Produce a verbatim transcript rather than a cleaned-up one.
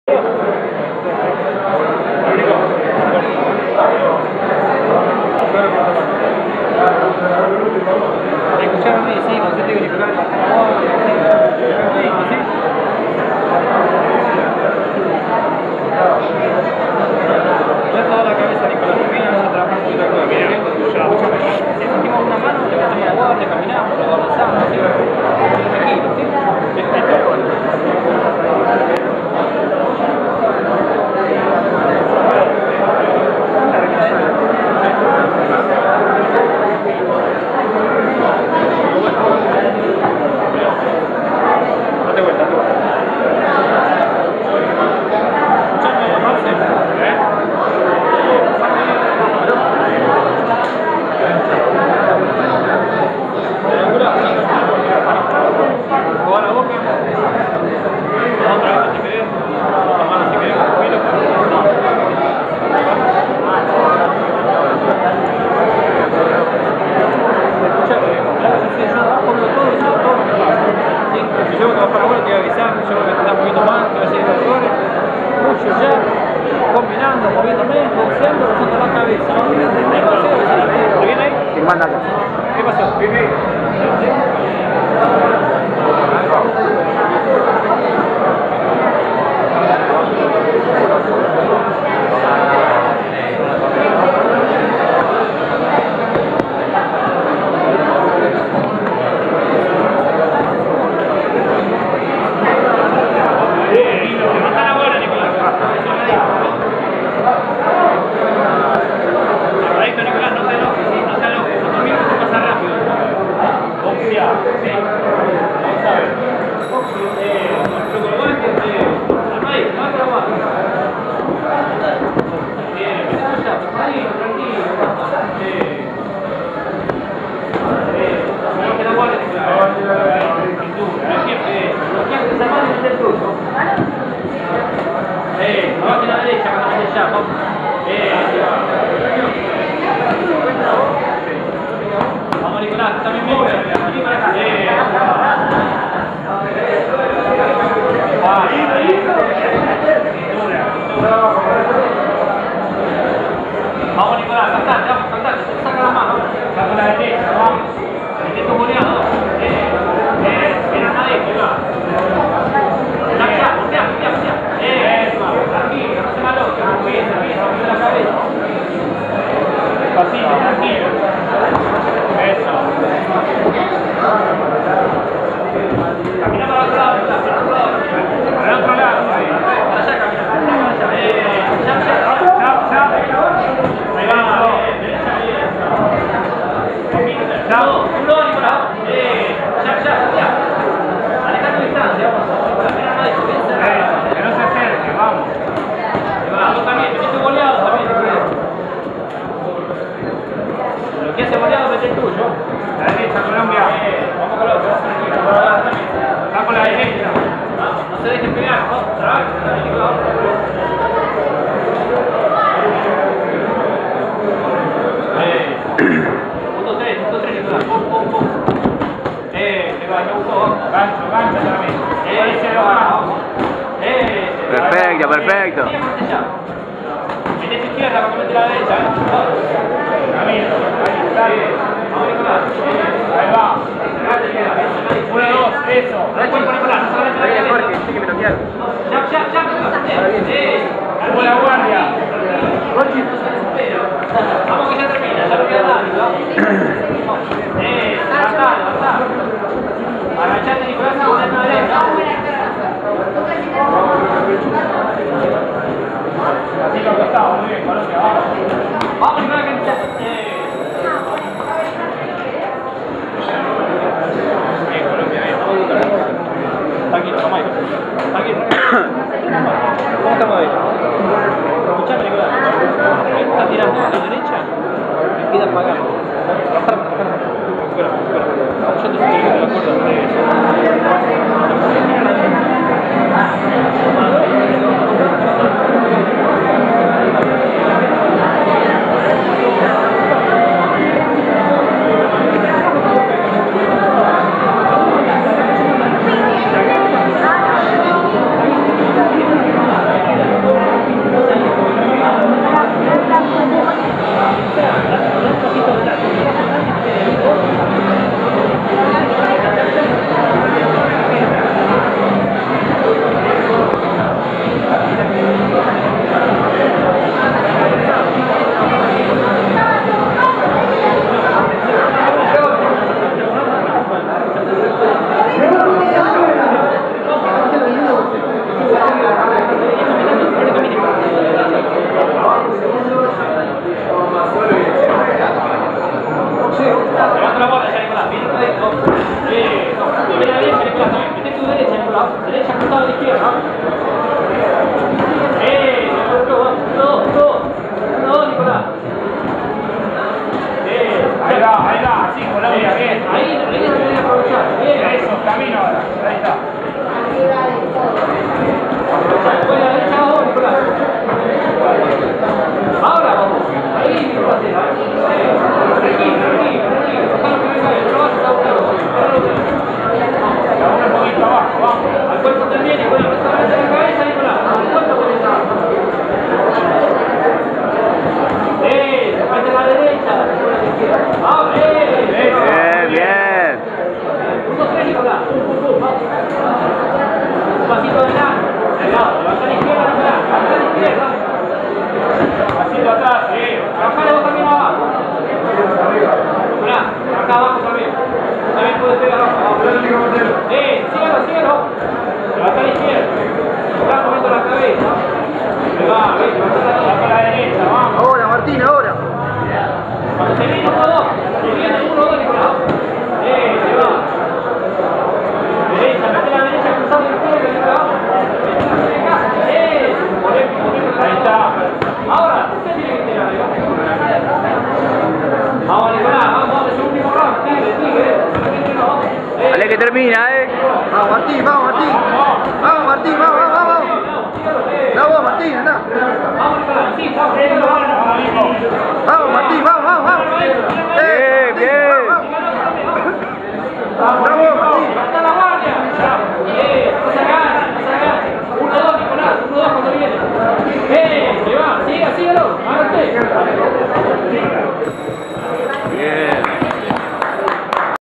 Escucharme, sí, con sentido auricular. Ya toda la cabeza, Nicolás. Mira, vamos a trabajar un poquito de cuerpo. Si sentimos una mano, levantamos la guardia, caminamos, lo avanzamos, ¿sí? Tranquilo, ¿sí? Date vuelta, date vuelta. Escuchame, Marcel, ¿eh? Jugar la boca. Otra vez si querés. La mano si querés, cuilo. Escuchame, si yo abajo veo todo, yo todo lo que pasa. ¿Sí? Si yo que vas para afuera te voy a avisar, yo que te está moviendo mal, te voy a decir doctores. Mucho ya, combinando, moviéndome, boxeando, usando la cabeza. ¿Te viene ahí? Sin más nada. ¿Qué pasó? Pipi. Vamos, Nicolás, tú también vive. Vení para acá. Ahí, ahí. Vamos, Nicolás, saltate, vamos, saltate. Saca la mano. Saca la derecha, vamos. Mete tu goleado. Eh, eh, mira nadie, Nicolás. Saca, voltea, voltea, voltea. Eh, eso, tranquilo, no se maloque. Bien, bien, no la cabeza. Pasito, tranquilo. Eso. Camina para el otro lado, para el otro lado. Para el otro lado, ahí. Para allá, camina. Para allá. Eh, ya, ya, ya, ya. Ahí va, bien, derecha, bien. Ya, un lado, Nicolás. Eh, ya, ya, ya. Alejando distancia, vamos. Mira, nadie se piensa. Que no se acerque, vamos. Ahí va, vos también, tenés tu goleado también. Lo que hace goleado, mete el tuyo. La derecha, Colombia. Eh, vamos con la otra. Está con la derecha. No se dejen pegar, ¿no? Trabaja, Nicolás. Eh. Punto tres, punto tres, Nicolás. Pum, pum, pum. Eh, Nicolás, me gustó. Gancho, gancho también. Eh, se lo vamos. Eh, Perfecto, perfecto. Mete tu izquierda para que mete la derecha. Camino, ahí está. Vamos, Nicolás. Ahí va. Uno, dos, eso. Dale cuerpo, Nicolás. No solamente la cabeza. Jorge, sí que me toquearon. Ya, ya, ya. Eh, buena guardia. Vamos que ya termina, ya no queda nada, Nicolás. Eh, levantá, levantá. Agachate, Nicolás, y ponete a la derecha. Así lo costado, muy bien, Colombia, vamos. Vamos, Nicolás, que eh. Bien, Colombia, bien. Tranquilo, toma ahí. Tranquilo. termina, eh. Vamos, Martín, vamos, Martín. Vamos, Martín, vamos, vamos, vamos. Da vos, Martín, anda. Vamos, sí, vamos,